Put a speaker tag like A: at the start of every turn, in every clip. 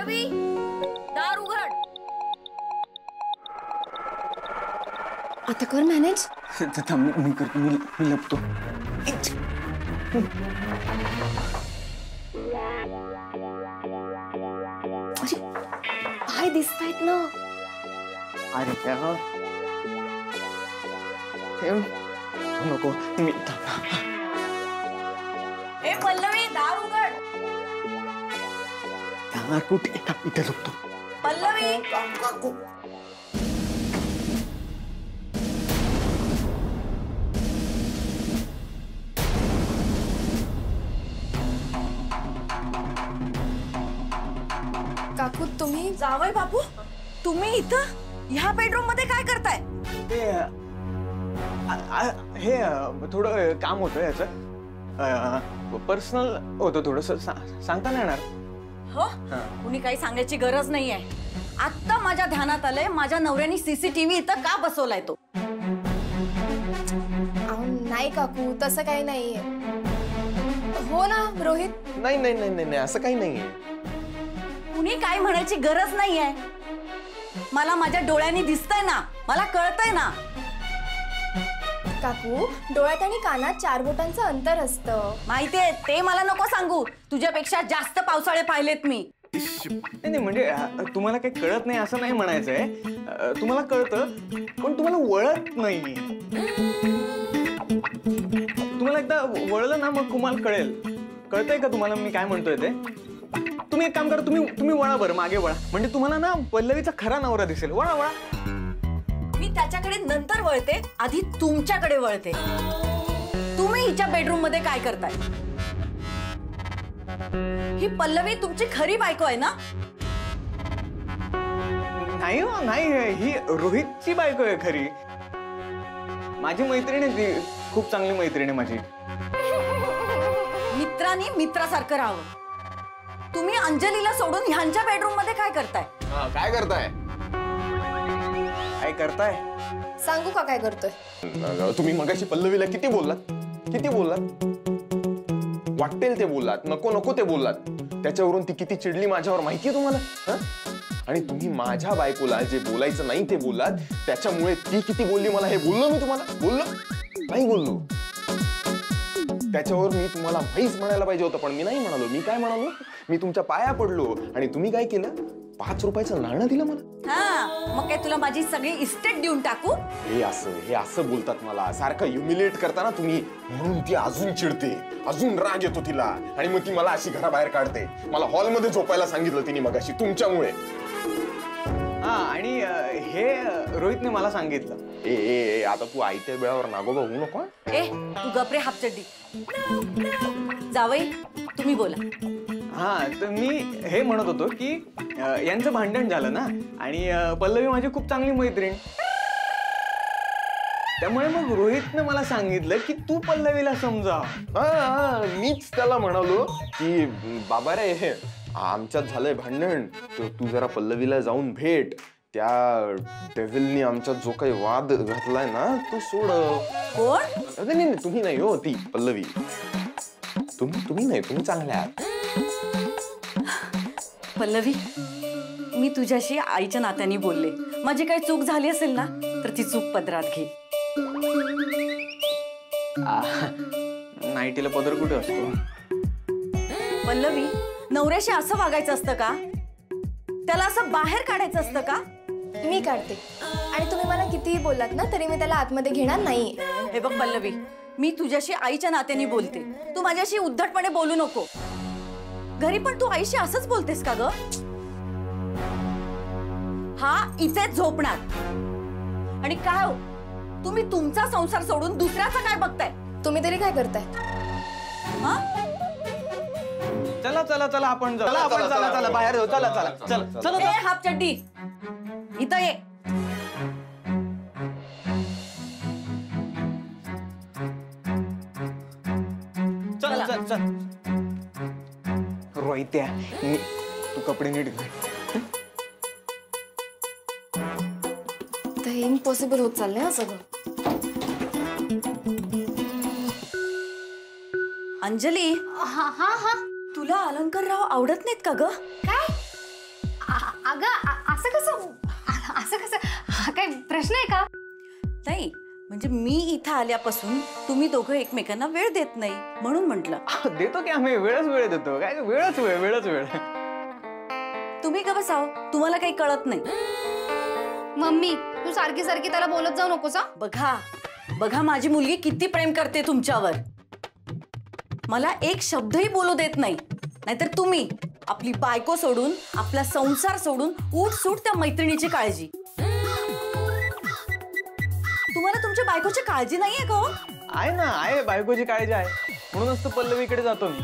A: पल्लवी, दार उघड.
B: आता कर मॅनेज.
C: मी करतो, मी लपतो.
B: पाय दिसतायत ना.
C: अरे नको मी.
A: ए पल्लवी, दार उघड.
C: कुठे इथे लपतो.
A: पल्लवी,
B: काकू तुम्ही.
A: जावई बापू, तुम्ही इथं ह्या बेडरूम मध्ये काय करताय?
C: हे थोडं काम होतं याचं, पर्सनल होतं थोडंसं. सांगता नाही येणार.
A: हो, कुणी काही सांगायची गरज नाहीये. आता माझ्या ध्यानात आलंय, माझ्या नवऱ्याने सीसीटीव्ही इथं का बसवलाय तो.
B: नाही काकू, तसं काही नाहीये. हो ना रोहित?
D: नाही नाही नाही नाही, असं काही नाहीये.
A: कुणी काय म्हणायची गरज नाहीये. मला माझ्या डोळ्यांनी दिसतंय ना, मला कळतंय ना.
B: काकू, डोळ्यात आणि कानात 4 बोटांचं अंतर असतं.
A: माहितीये, ते मला नको सांगू. तुझ्यापेक्षा जास्त पावसाळे पाहिलेत मी.
C: नाही म्हणजे तुम्हाला काही कळत नाही असं नाही म्हणायचंय. तुम्हाला कळतं पण तुम्हाला वळत नाही. तुम्हाला एकदा वळलं ना मग तुम्हाला कळेल. कळतंय का तुम्हाला मी काय म्हणतोय ते? तुम्ही एक काम करा, तुम्ही वळा बरं, मागे वळा. म्हणजे तुम्हाला ना पल्लवीचा खरा नवरा दिसेल. वळा वळा.
A: मी त्याच्याकडे नंतर वळते, आधी तुमच्याकडे वळते. तुम्ही हिच्या बेडरूम मध्ये काय करताय? ही पल्लवी तुमची खरी बायको आहे ना?
C: नाही हो, नाही. ही रोहितची बायको आहे खरी. माझी मैत्रीण आहे ती, खूप चांगली मैत्रीण आहे माझी.
A: मित्रांनी मित्रासारखं राहावं. तुम्ही अंजलीला सोडून ह्यांच्या बेडरूम मध्ये काय करताय?
D: काय करताय?
C: काय करताय?
B: सांगू का काय करतोय?
D: तुम्ही मगाशी पल्लवीला किती बोललात? किती बोललात? वाटेल ते बोललात, नको नको ते बोललात. त्याच्यावरून ती किती चिडली माझ्यावर माहितीये तुम्हाला? आणि तुम्ही माझ्या बायकोला जे बोलायचं नाही ते बोललात, त्याच्यामुळे ती किती बोलली मला हे बोललो मी तुम्हाला? बोललो? नाही बोललो. त्याच्यावर मी तुम्हाला भाईच म्हणायला पाहिजे होतं, पण मी नाही म्हणालो. मी काय म्हणालो? मी तुमच्या पाया पडलो आणि तुम्ही काय केलं? 5 रुपयाचं नाणं दिलं मला.
A: हा, मग काय तुला माझी सगळी इस्टेट देऊन टाकू?
D: हे असं बोलतात मला, सारखं ह्युमिलेट करताना तुम्ही, म्हणून ती अजून चिडते, अजून राग येतो तिला आणि मग ती मला अशी घराबाहेर काढते. मला हॉलमध्ये झोपायला सांगितलं तिने मगाशी तुमच्यामुळे.
C: हा, आणि हे रोहितने मला सांगितलं.
D: ए आता तू आयत्या वेळावर नागोबा होऊ नको.
A: ए तू गपरे हापचड्डी. जावई तुम्ही बोला.
C: हा, तर मी हे म्हणत होतो की यांचं भांडण झालं ना, आणि पल्लवी माझी खूप चांगली मैत्रीण. त्यामुळे मग रोहितने मला सांगितलं की तू पल्लवीला समजा.
D: मीच त्याला म्हणालो की बाबा रे, हे आमच्यात झालंय भांडण, तर तू जरा पल्लवीला जाऊन भेट. त्या डेव्हिलनी आमच्यात जो काही वाद घातलाय ना तो सोड.
A: कोण?
D: नाही तुम्ही नाही हो, ती पल्लवी. तुम्ही नाही, तुम्ही चांगल्या आहात.
A: पल्लवी, मी तुझ्याशी आईच्या नात्याने बोलले. माझी काही चूक झाली असेल ना तर ती चूक पदरात घे.
C: नाईटीला पदर कुठे असतो?
A: पल्लवी, नवऱ्याशी असं वागायचं असतं का? त्याला असं बाहेर काढायचं असतं का?
B: मी काढते. आणि तुम्ही मला कितीही बोललात ना तरी मी त्याला आतमध्ये घेणार नाही.
A: हे बघ पल्लवी, मी तुझ्याशी आईच्या नात्याने बोलते. तू माझ्याशी उद्धटपणे बोलू नको. घरी पण तू आईशी असंच बोलतेस का ग? हा इथेच झोपणार. आणि काय हो, तुम्ही तुमचा संसार सोडून दुसऱ्याचा काय बघताय?
B: तुम्ही तरी काय करताय?
A: हा,
C: चला चला चला आपण जाऊ. चला आपण चला चला बाहेर जाऊ. चला चला चला चला.
A: ए हापचड्डी, इथं ये.
C: चल चल चल. रोहित्या, तू कपडे नीट घाल.
B: ते इम्पॉसिबल होत चाललंय ना सगळं.
A: अंजली,
B: हा हा हा,
A: तुला अलंकारराव आवडत नाहीत का ग?
B: काय? अगं असं कसं हा काय प्रश्न आहे का?
A: नाही म्हणजे मी इथं आल्यापासून तुम्ही दोघं एकमेकांना वेळ देत नाही म्हणून म्हटलं.
C: देतो की आम्ही, वेळ देतो. काय वेळच वेळ.
A: तुम्ही का बसाव, तुम्हाला काही कळत नाही.
B: मम्मी तू सारखी त्याला बोलत जाऊ नकोस हा.
A: बघा माझी मुलगी किती प्रेम करते तुमच्यावर. मला एक शब्दही बोलू देत नाही. नाहीतर तुम्ही आपली बायको सोडून, आपला संसार सोडून उठसूट त्या मैत्रिणीची काळजी. तुम्हाला तुमच्या बायकोची काळजी नाहीये का?
C: आहे ना, आहे बायकोची काळजी आहे. म्हणूनच तर पल्लवीकडे जातो मी.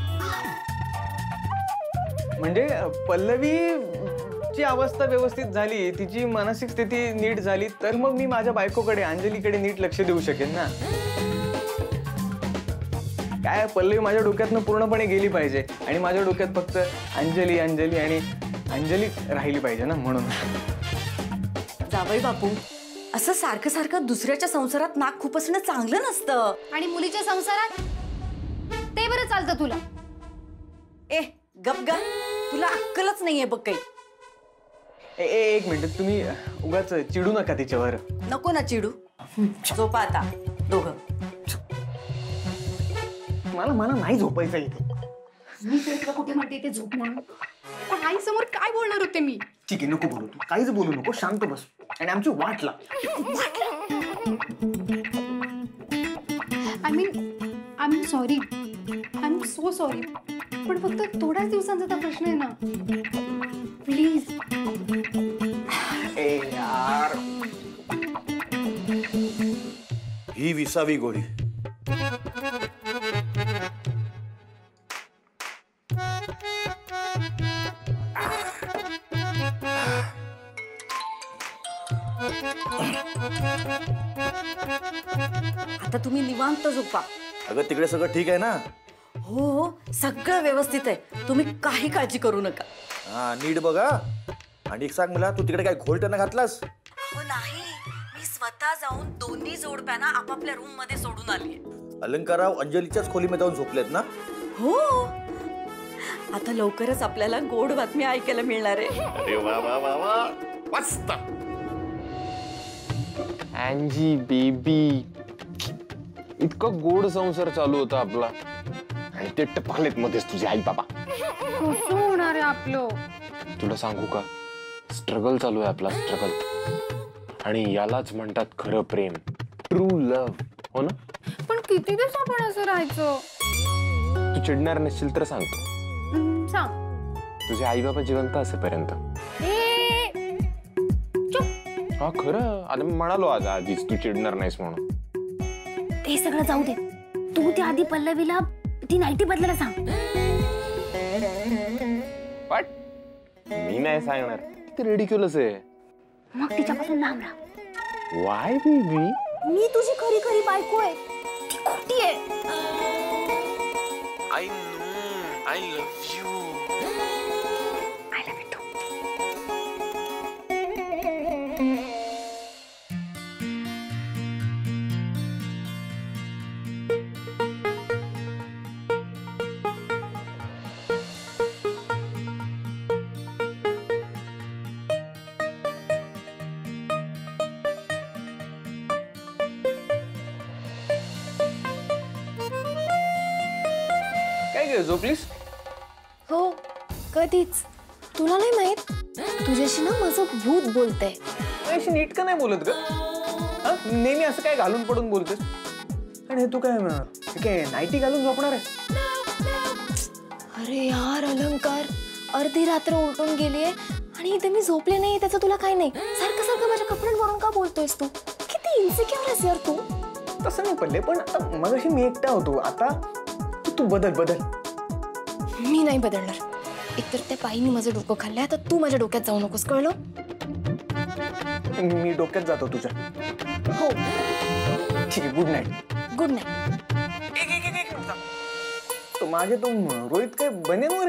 C: म्हणजे पल्लवीची अवस्था व्यवस्थित झाली, तिची मानसिक स्थिती नीट झाली तर मग मी माझ्या बायकोकडे, अंजलीकडे नीट लक्ष देऊ शकेन ना. काय पल्लवी माझ्या डोक्यातनं पूर्णपणे गेली पाहिजे आणि माझ्या डोक्यात फक्त अंजली आणि अंजली राहिली पाहिजे ना, म्हणून.
A: जावई बापू, असं सारखं दुसऱ्याच्या संसारात नाक खुपसणं चांगलं नसतं.
B: आणि मुलीच्या संसारात ते बरं चालतं तुला.
A: गप गा, तुला अक्कलच नाहीये बघ काही.
C: एक मिनिट, तुम्ही उगाच चिडू नका तिच्यावर.
A: नको ना चिडू. झोपा आता दोघं.
C: मला नाही झोपायचं इथे.
B: मी तुला कुठे म्हणते ते झोप म्हणून. पण आई समोर काय बोलणार होते मी?
C: ठीक आहे, नको बोलू, तू काहीच बोलू नको, शांत बस आणि आमची वाट लाव.
B: I am sorry, I am so sorry. पण फक्त थोड्याच दिवसांचा प्रश्न आहे ना, प्लीज.
C: यार,
E: ही 20वी गोळी.
A: आता तुम्ही निवांत झोपा.
E: अगं तिकडे सगळं ठीक आहे ना?
A: हो, सगळं व्यवस्थित आहे. तुम्ही काही काळजी करू नका.
E: हा, नीट बघा. आणि एक सांग मला, तू तिकडे काय घोलटं घातलास?
A: हो नाही, मी स्वतः जाऊन दोन्ही जोडप्यांना आपापल्या रूम मध्ये सोडून आलीये.
E: अलंकाराव अंजलीच्याच खोलीमध्ये जाऊन झोपलेत ना?
A: हो, आता लवकरच आपल्याला गोड बातमी ऐकायला मिळणार आहे.
E: अरे वा वा वा वा, मस्त.
D: अँजी बेबी, इतका गोड संसार चालू होता आपला आणि ते टपकलेत मध्येच तुझे आई बाबा.
B: कसं होणार आहे आपलं?
D: तुला सांगू का, स्ट्रगल चालू आहे आपला, स्ट्रगल. आणि यालाच म्हणतात खरं प्रेम, ट्रू लव्ह. हो ना?
B: पण किती दिवस आपण असं राहायचं?
D: तू चिडणार नसशील तर सांगतो.
B: सांग.
D: तुझे आई बाबा जिवंत असेपर्यंत. हा खरं, आता मी म्हणालो आज आधीच तू चिडणार नाहीस म्हणून.
B: ते सगळं जाऊ दे, तू त्या आधी पल्लवीला ती नाईटी बदलायला सांग.
D: वाट, मी नाही सांगणार, ते रेडिक्युलस आहे.
B: मग तिच्यापासून लांब राहा.
D: Y baby?
B: मी तुझी खरी खरी बायको आहे, ती खोटी आहे.
D: I know, I love you.
B: I love you too.
C: काय ग, झोपलीस?
B: हो, कधीच. तुला नाही माहित, तुझ्याशी ना माझं भूत बोलतंय.
C: अशी नीट का नाही बोलत ग? नेहमी असं काय घालून पडून बोलतेस? आणि तू काय नाईटी घालून झोपणार आहे?
B: अरे यार अलंकार, अर्धी रात्र उलटून गेलीये आणि इथे मी झोपले नाही, त्याचं तुला काय नाही. सारखं माझ्या कपड्यांवरून का बोलतोयस तू? किती इन्सिक्युअर आहेस यार तू.
C: तसं नाही पडले, पण आता मगाशी मी एकटा होतो, आता तू बदल.
B: मी नाही बदलणार. एकतर त्या बाईने माझं डोकं खाल्लंय, आता तू माझ्या डोक्यात जाऊ नकोस, कळलं?
C: मी डोक्यात जातो तुझ्या.
B: हो.
C: ठीक आहे, गुड नाईट.
B: Good night.
C: तो मागे तो रोहित काय बनेनवर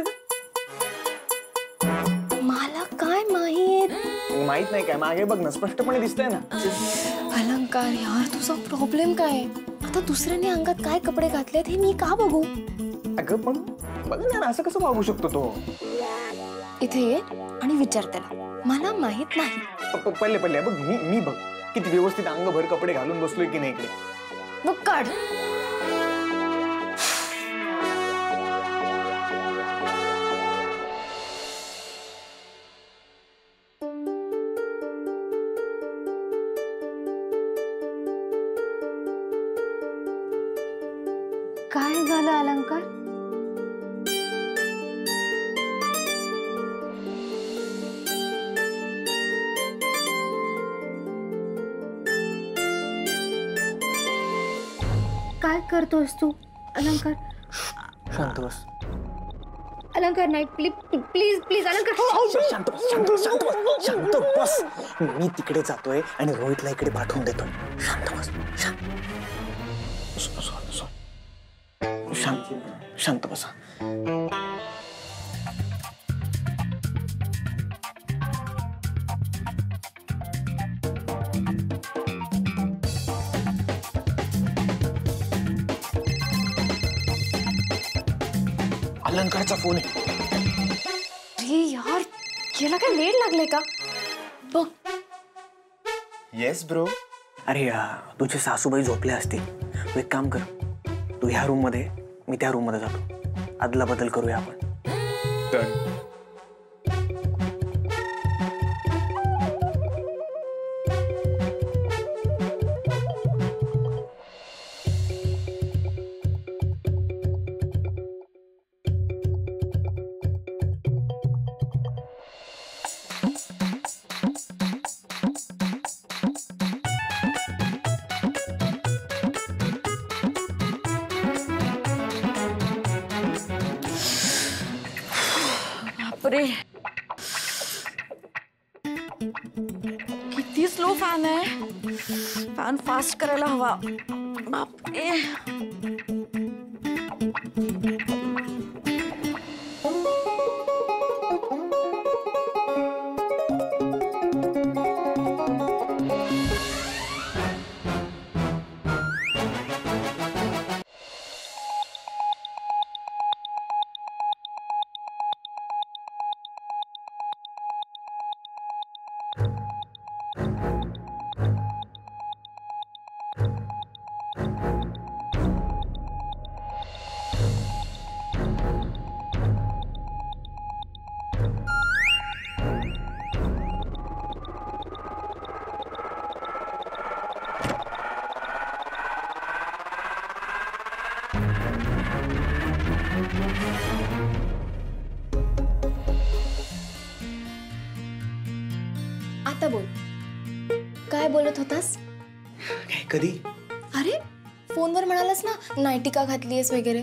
B: मला काय माहित?
C: माहित नाही काय, मागे बघ ना, स्पष्टपणे दिसतंय ना.
B: अलंकार यार, तुझा प्रॉब्लेम काय? आता दुसऱ्याने अंगात काय कपडे घातलेत हे मी का बघू?
C: अगं पण बघ ना, असं कसं वागू शकतो तो?
B: इथे ये आणि विचार त्याला, मला माहित नाही.
C: पहिले पहिले बघ, मी बघ किती व्यवस्थित अंगभर कपडे घालून बसलोय की नाही इकडे.
B: मग काढ.
F: काय झालं अलंकार? काय करतोस तू अलंकार?
C: शांत बस.
F: अलंकार नाही, प्लीज प्लीज प्लीज अलंकार.
C: शांत बस, शांत बस, शांत बस, शांत बस. मी तिकडे जातोय आणि रोहितला इकडे पाठवून देतोय. शांत बस. शांत बसा. अलंकारचा फोन आहे.
B: अरे यार, याला काय वेळ लागले का? बघ.
D: Yes bro.
C: अरे तुझे सासूबाई झोपले असतील. तू एक काम कर, तू ह्या रूम मध्ये, मी त्या रूम मध्ये जातो. अदला बदल करूया आपण.
A: बापरे, किती स्लो फॅन आहे. फॅन फास्ट करायला हवा. बापरे.
B: आता बोल, काय बोलत होतास?
C: कधी?
B: अरे फोनवर म्हणालास ना नाईटी का घातलीयस वगैरे.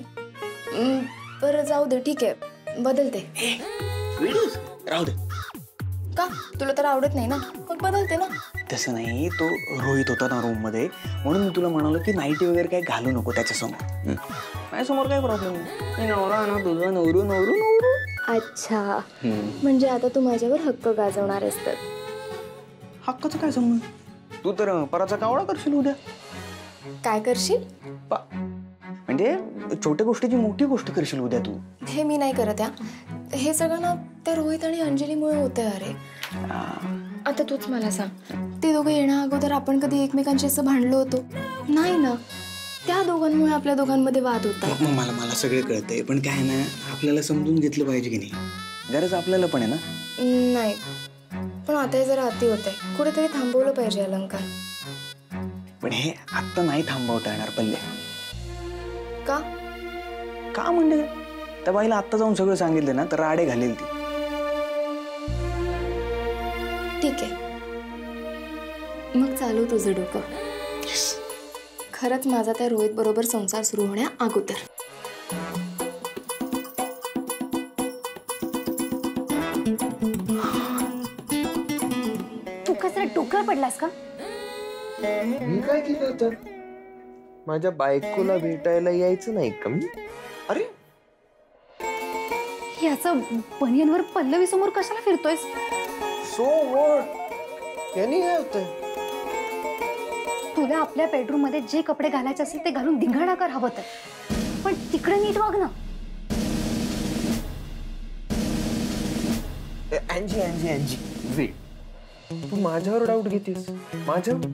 B: बरं जाऊ दे, ठीक आहे, बदलते.
C: राहू दे.
B: का? तुला तर आवडत नाही ना, मग बदलते ना.
C: तसं नाही, तो रोहित होता ना रूम मध्ये, म्हणून मी तुला म्हणालो की नाईटी वगैरे काही घालू नको त्याच्यासमोर. माझ्यासमोर काय प्रॉब्लेम नाही. नवरा ना तुझा, नवरू नवरू नवरू.
B: अच्छा, म्हणजे आता तू माझ्यावर हक्क गाजवणार आहेस तर?
C: हक्काचं काय संबंध? तू तर पराचा कावळा करशील उद्या.
B: काय करशील?
C: म्हणजे छोट्या गोष्टीची मोठी गोष्ट करशील उद्या तू.
B: हे मी नाही करत. हे सगळं ना त्या रोहित आणि अंजलीमुळे होतंय. अरे आता तूच मला सांग, ते दोघं येण्या अगोदर आपण कधी एकमेकांशी असं भांडलो होतो? नाही ना. त्या दोघांमुळे आपल्या दोघांमध्ये वाद होता.
C: मला सगळे कळतंय, पण काय ना, आपल्याला समजून घेतलं पाहिजे की नाही. गरज आपल्याला पण आहे ना.
B: नाही, पण आता हे जरा अति होतंय. कुठेतरी थांबवलं पाहिजे अलंकार.
C: पण हे आत्ता नाही थांबवता येणार पल्ले.
B: का?
C: का म्हणजे त्या बाईला आत्ता जाऊन सगळं सांगितलं ना तर राडे घालेल ती.
B: ठीक आहे, मग चालू तुझं डोकं. खरंच माझा त्या रोहित बरोबर संसार सुरू होण्या अगोदर.
F: तू कसं डोक्यावर पडलास का?
D: मी काय केलं होतं? माझ्या बायकोला भेटायला यायचं नाही का मी?
C: अरे
F: याचं बनियनवर पल्लवी समोर कशाला फिरतोयस?
D: So what? याने काय होतंय?
F: तुला आपल्या बेडरूम मध्ये जे कपडे घालायचे असेल ते घालून धिंगाणा कर हवं तर, पण तिकडे नीट वाग ना.
D: अँजी अँजी अँजी वेट, तू माझ्यावर डाऊट घेतेस? माझ्यावर?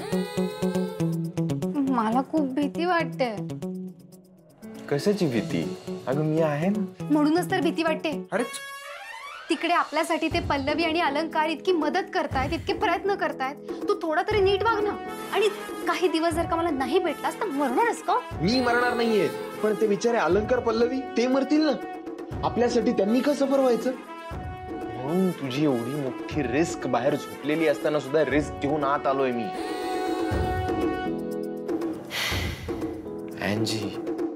F: मला खूप भीती वाटते.
D: कशाची भीती? अगं मी आहे ना.
F: म्हणूनच तर भीती वाटते.
D: अरे
F: तिकडे आपल्यासाठी ते पल्लवी आणि अलंकार इतकी मदत करतायत, इतके प्रयत्न करतायत. तू थोडा तरी नीट वाग ना. आणि काही दिवस जर का मला नाही भेटलास तर मरणारच का?
D: मी मरणार नाहीये, पण ते बिचारे अलंकार पल्लवी ते मरतील ना. आपल्यासाठी त्यांनी का सफर व्हायचं? म्हणून तुझी एवढी मोठी रिस्क बाहेर झोपलेली असताना सुद्धा रिस्क घेऊन आत आलोय मी. Angie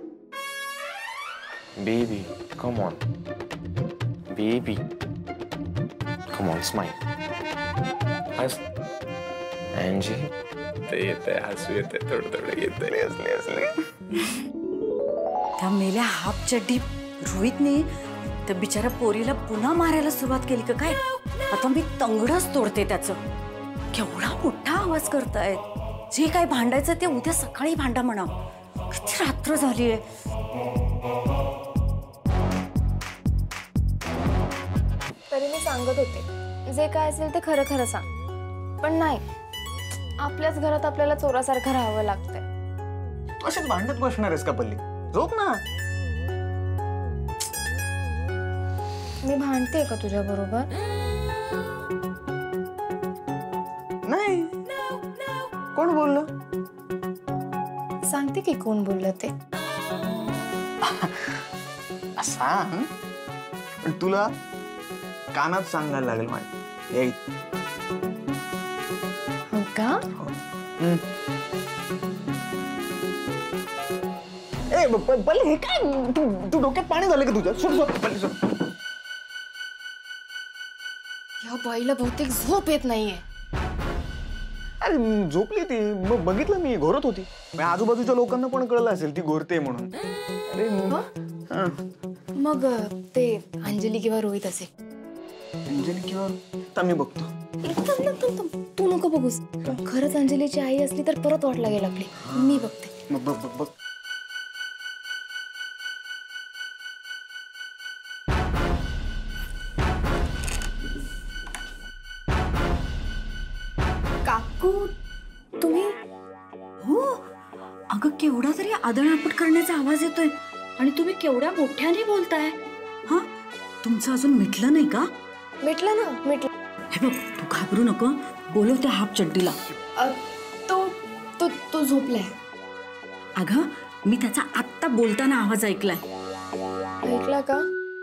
D: baby come on, baby come on, smile. Angie ते येते, हसू येते, थोडं थोडं येते. असले
A: त्या मेल्या हाफ चड्डी रोहितने त्या बिचारा पोरीला पुन्हा मारायला सुरुवात केली का काय? आता मी तंगडच तोडते त्याचं. केवढा मोठा आवाज करतायत. जे काय भांडायचं ते उद्या सकाळी भांडा म्हणा. किती रात्र झालीये.
B: तरी मी सांगत होते जे काय असेल ते खरं खरं सांग. पण नाही, आपल्याच घरात आपल्याला चोरासारखं राहावं लागतंय.
C: तू अशीच भांडत बसणार आहेस का पल्ली? झोप ना.
B: मी भांडते का तुझ्या बरोबर?
C: नाही. कोण बोललं?
B: सांगते की कोण बोललं ते.
C: सांग, पण तुला कानात सांगायला लागेल माझ्या.
B: हो का?
C: ए पल्ली, हे काय? तू डोक्यात पाणी झालं का तुझ्या? सोड सोड पल्ली, सोड.
B: या बाईला बहुतेक झोप येत नाहीये.
C: अरे झोपली ती, मग बघितलं मी, घोरत होती. आजूबाजूच्या लोकांना पण कळलं असेल ती घोरते म्हणून. अरे
B: मग ते अंजली किंवा रोहित असेल.
C: अंजली किंवा आता मी बघतो.
B: तू नको बघूस. खरंच अंजलीची आई असली तर परत वाट लागेल आपली. मी बघते.
C: बघ बघ बघ बघ.
A: काकू तुम्ही? हो अगं, केवढा तरी आदळआपट करण्याचा आवाज येतोय आणि तुम्ही केवढ्या मोठ्याने बोलताय. हा, तुमचं अजून मिटलं नाही का?
B: मिटलं ना, मिटलं.
A: हे बघ, तू घाबरू नको. बोलव त्या हाफ चड्डीला.
B: तो तो तो झोपलाय.
A: अगं, मी त्याचा आत्ता बोलताना आवाज ऐकलाय.
B: ऐकला का?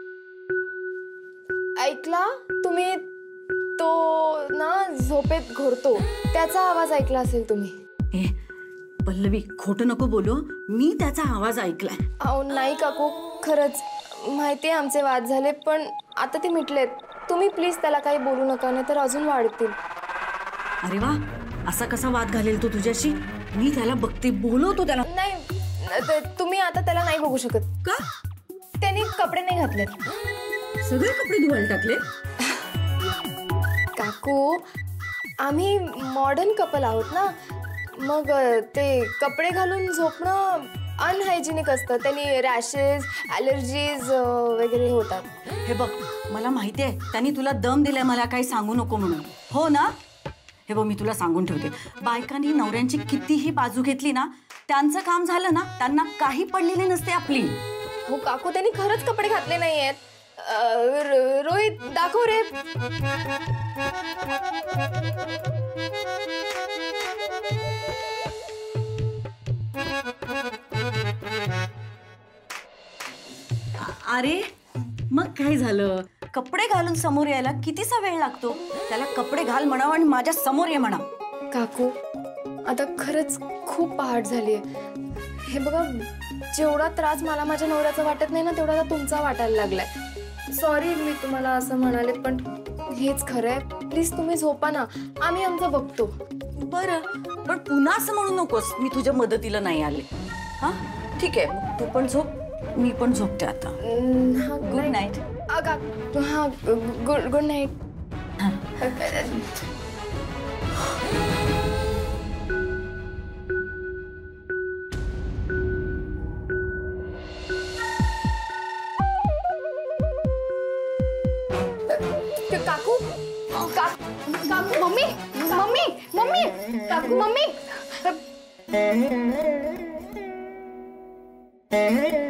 B: ऐकला तुम्ही? तो ना झोपेत घोरतो त्याचा आवाज ऐकला असेल तुम्ही.
A: ए पल्लवी, खोटं नको बोलू. मी त्याचा आवाज ऐकलाय.
B: अहो नाही काकू, खरंच. माहितीये आमचे वाद झाले, पण आता ते मिटलेत. तुम्ही प्लीज त्याला काही बोलू नका, नाही तर अजून वाढतील.
A: अरे वा, असा कसा वाद घालेल तो तुझ्याशी? मी त्याला बघते, बोलवतो त्याला.
B: नाही, तुम्ही आता त्याला नाही बघू शकत.
A: का?
B: त्यांनी कपडे नाही घातलेत.
A: सगळे कपडे धुवायला टाकले?
B: काकू, आम्ही मॉडर्न कपल आहोत ना, मग ते कपडे घालून झोपणं अनहायजेनिक असतं. त्यांनी रॅशेस, ॲलर्जीज वगैरे होतात.
A: हे बघ, मला माहिती आहे त्यांनी तुला दम दिलाय मला काही सांगू नको म्हणून, हो ना? हे बघ, मी तुला सांगून ठेवते, बायकांनी नवऱ्यांची कितीही बाजू घेतली ना, त्यांचं काम झालं ना, त्यांना काही पडलेली नसते आपली.
B: हो काकू, त्यांनी खरंच कपडे घातले नाहीयेत. रोहित, दाखव रे.
A: अरे मग काय झालं? कपडे घालून समोर यायला कितीसा वेळ लागतो? त्याला कपडे घाल म्हणावं आणि माझ्या समोर ये म्हणा.
B: काकू, आता खरंच खूप पहाट झालीये. हे बघा, जेवढा त्रास मला माझ्या नवऱ्याचा वाटत नाही ना, तेवढा आता तुमचा वाटायला लागलाय. सॉरी मी तुम्हाला असं म्हणाले, पण हेच खरंय. प्लीज तुम्ही झोपा ना, आम्ही आमचं बघतो.
A: बरं, पण पुन्हा असं म्हणू नकोस मी तुझ्या मदतीला नाही आले. हा ठीक आहे, मग तू पण झोप, मी पण झोपते आता. Good night.
B: हा, गुड नाईट.
F: काकू काकू मम्मी मम्मी मम्मी काकू मम्मी